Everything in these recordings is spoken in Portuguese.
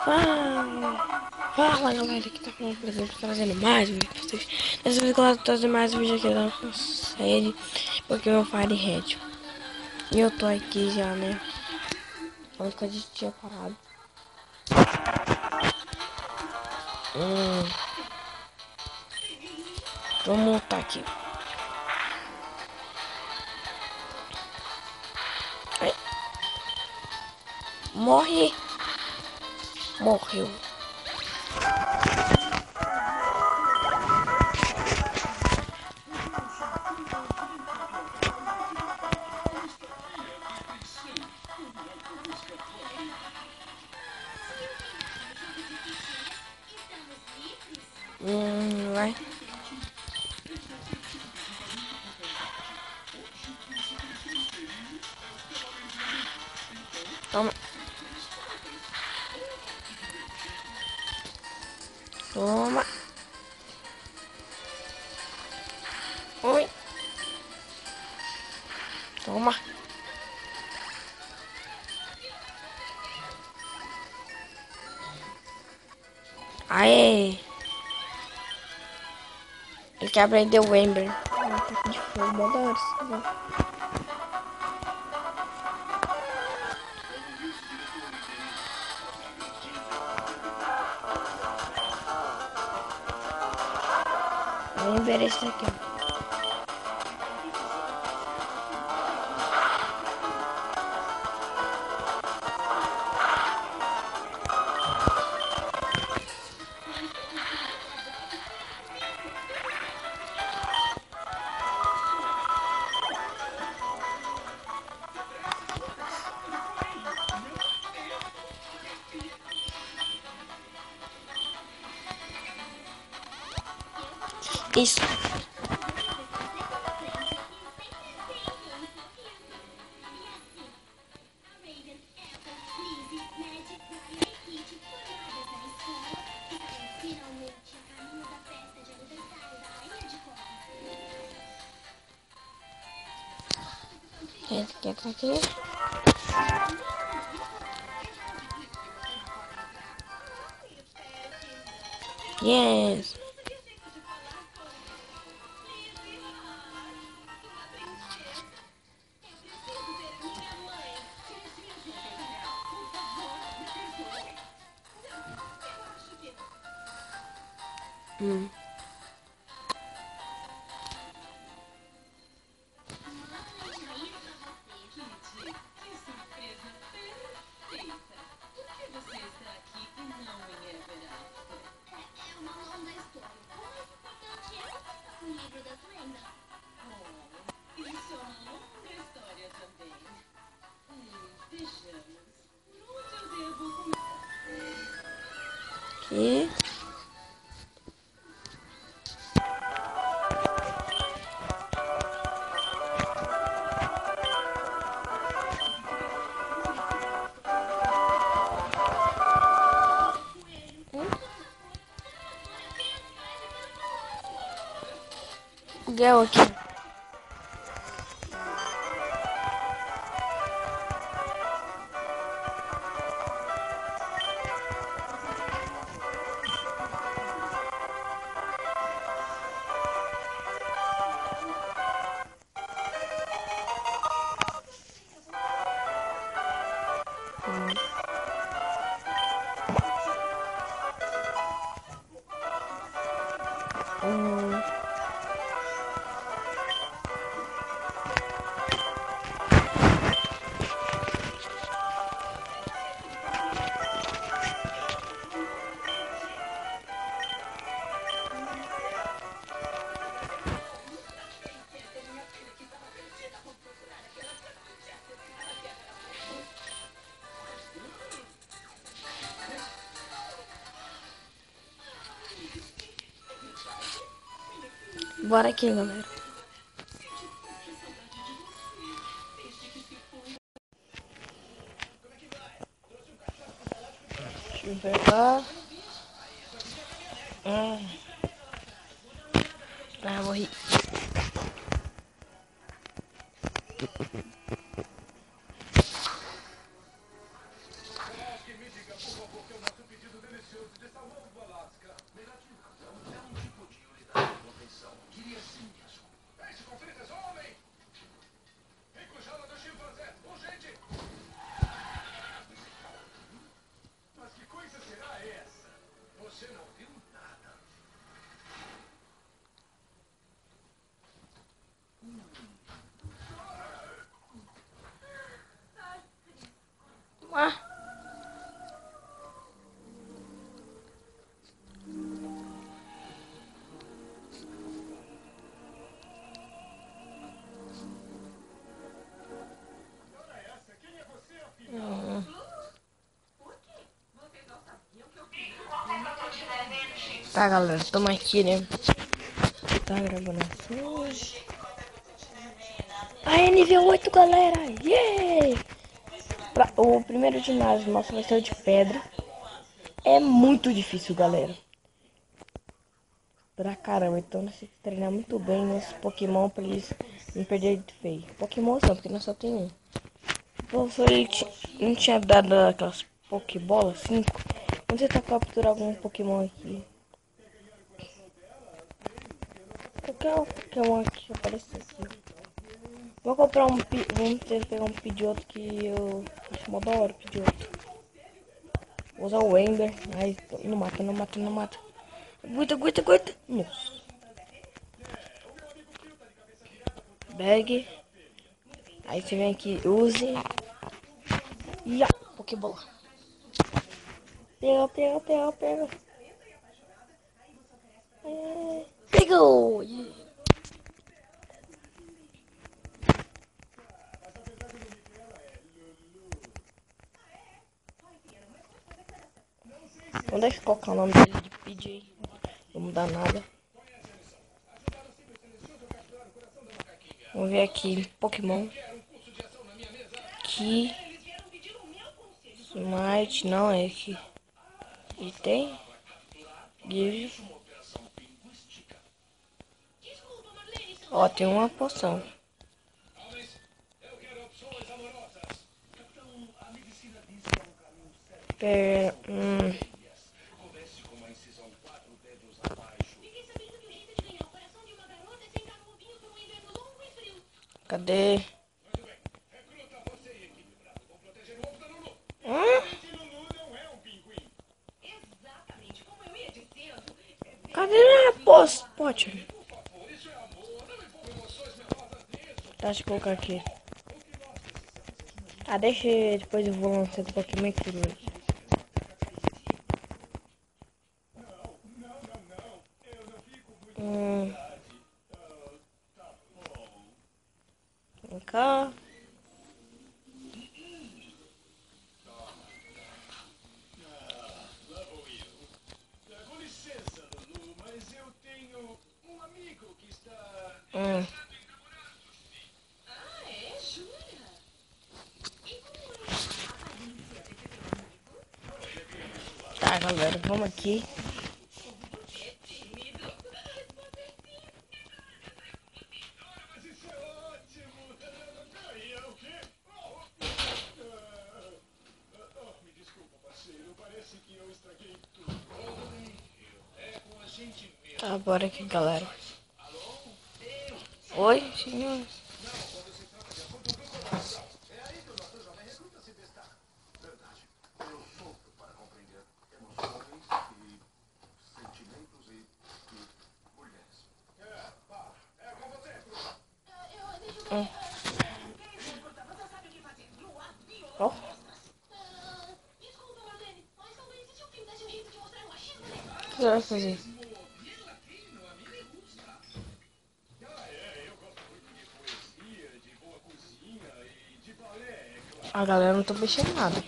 Fala galera, aqui tá falando, por exemplo, trazendo mais um vídeo pra vocês. Dessa vez eu tô trazendo mais um vídeo aqui da nossa série Pokémon Fire Red. E eu tô aqui já, né? Onde que a gente tinha parado. Vamos montar aqui. Ai. Morre! Morreu. Vai. Toma. Toma. Oi. Toma. Aê. Ele quer aprender o Ember. Ataque de fogo, mó da hora. Vamos ver esse daqui, ó. Isso. Esse aqui tá aqui. Yes. Aqui. Gel aqui. Bora aqui, galera. Deixa eu pegar. Morri. Tá, galera, tamo aqui, né? Tá gravando assim hoje. Aí, nível 8, galera! Yeah! O primeiro ginásio nosso vai ser o de pedra. É muito difícil, galera. Pra caramba, então nós temos que treinar muito bem nos Pokémon pra eles não perderem de feio. Pokémon não, porque nós só tem um. O professor ele não tinha dado aquelas Pokébolas 5. Vamos tentar capturar algum Pokémon aqui. Qualquer Pokémon que aparecer aqui. Vou comprar um. Vamos tentar pegar um Pidgeotto que eu acho mó da hora o Pidgeotto. Vou usar o Ember. Ai, não mata, não mata, não mata. Aguenta, aguenta, aguenta. Nossa. Bag. Aí você vem aqui, use. E a Pokébola. Pega, pega, pega, pega. Pegou! Não deixa eu colocar o nome dele de PJ. Não mudar nada. Vamos ver aqui. Pokémon. Aqui. Smite. Não é aqui. E tem. Give. Ó, tem uma poção. Cadê? Cadê a pote? Tá, deixa eu colocar aqui. Ah, deixa depois eu vou lançar do Pokémon Cruise. Vem cá. Tá, galera, vamos aqui. Tá, bora aqui, galera. Oi, senhor. Ó. O que você vai fazer? A galera não tá mexendo nada.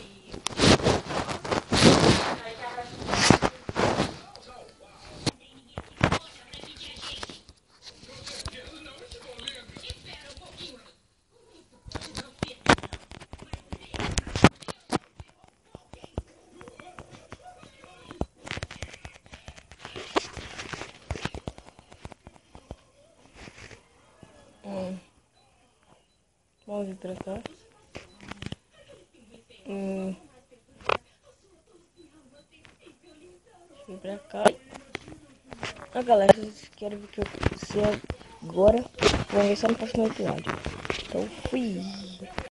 Vamos vir pra cá. Vem pra cá. Ah, galera, se vocês querem ver o que eu sei agora, vou ver só no próximo episódio. Então, fui!